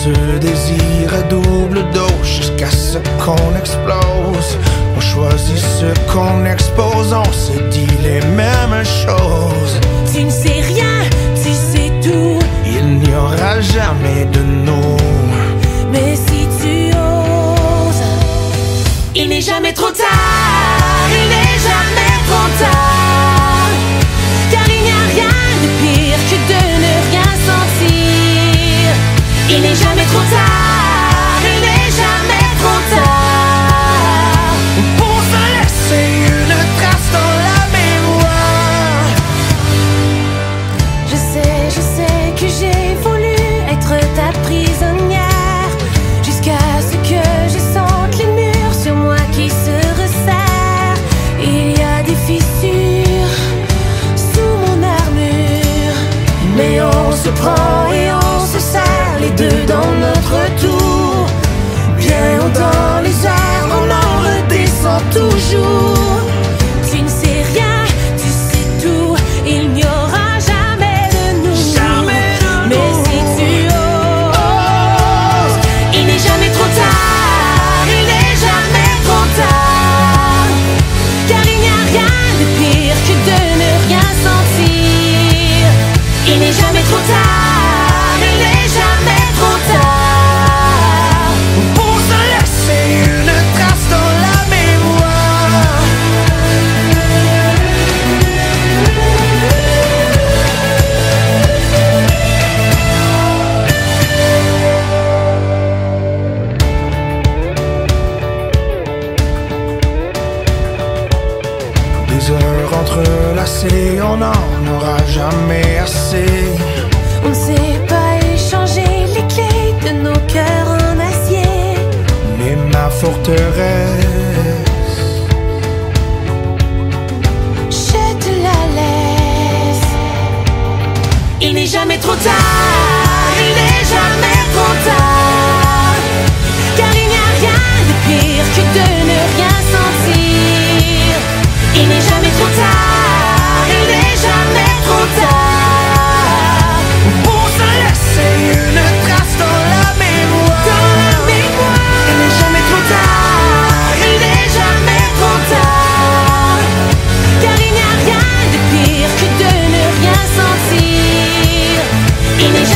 ce désir à double dose jusqu'à ce qu'on explose. On choisit ce qu'on expose, on se dit les mêmes choses. Tu ne sais rien, tu sais tout. Il n'y aura jamais de nous. Mais si tu oses, il n'est jamais trop tard. Il n'est jamais trop tard. Car il n'y a rien de pire que de ne rien sentir. Il n'est jamais trop tard. Il n'est jamais trop tard. Pour se laisser une trace dans la mémoire. Je sais que j'ai voulu être ta prisonnière, jusqu'à ce que je sente les murs sur moi qui se resserrent. Il y a des fissures sous mon armure, mais on se prend et on se serre les deux dans notre tour. Bien haut dans les airs, on en redescend toujours. Tu ne sais rien, tu sais tout. Il n'y aura jamais de nous. Jamais de Mais nous. si tu oses, il n'est jamais trop tard. Il n'est jamais trop tard. Car il n'y a rien de pire que de ne rien sentir. Il n'est jamais trop tard. Il n'est jamais trop tard. Pour se laisser une trace dans la mémoire. Des heures entrelacées, on n'en aura jamais assez. On ne sait pas échanger les clés de nos cœurs en acier. Mais ma forteresse, Je te la laisse. Il n'est jamais trop tard. Il n'est jamais trop tard. Car il n'y a rien de pire que de ne rien sentir. Il n'est jamais trop tard. Il n'est jamais trop tard. pour se laisser une trace dans la mémoire. Dans la mémoire. Il n'est jamais trop tard. Il n'est jamais trop tard. Car il n'y a rien de pire que de ne rien sentir. Il n'est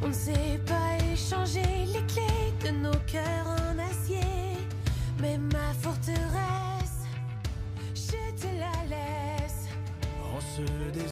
On ne sait pas échanger les clés de nos cœurs en acier. Mais ma force